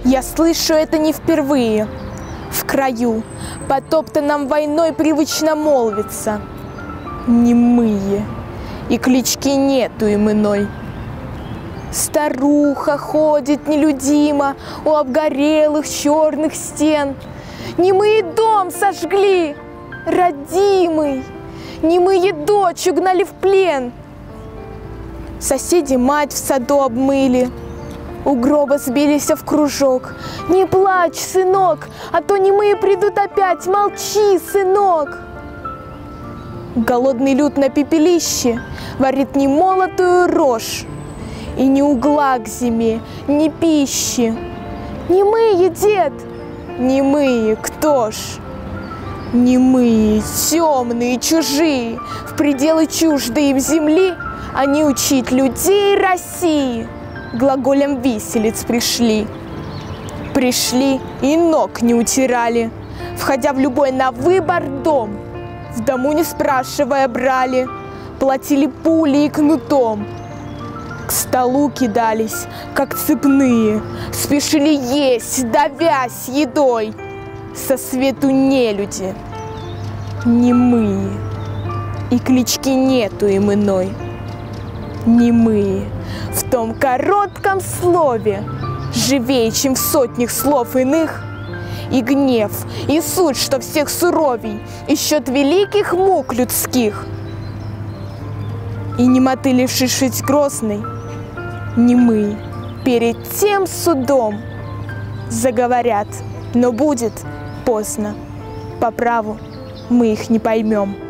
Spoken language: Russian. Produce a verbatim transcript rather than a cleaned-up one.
Я слышу это не впервые. В краю, потоптанном войной, привычно молвится. Немые, и клички нету им иной. Старуха ходит нелюдимо у обгорелых черных стен. Немые дом сожгли, родимый, немые дочь угнали в плен. Соседи мать в саду обмыли, у гроба сбились в кружок. Не плачь, сынок, а то немые придут опять. Молчи, сынок. Голодный люд на пепелище варит немолотую рожь. И ни угла к зиме, ни пищи. Немые, дед, немые, кто ж? Немые, темные, чужие, в пределы чуждой им земли, они учить людей России глаголем виселиц пришли. Пришли и ног не утирали, входя в любой на выбор дом. В дому не спрашивая брали, платили пулей и кнутом. К столу кидались, как цепные, спешили есть, давясь едой. Со свету нелюди, немые, и клички нету им иной. Немые в том коротком слове живее, чем в сотнях слов иных. И гнев, и суть, что всех суровей, и счет великих мук людских. И немоты, лишившись грозной, немые перед тем судом заговорят, но будет поздно. По праву мы их не поймем.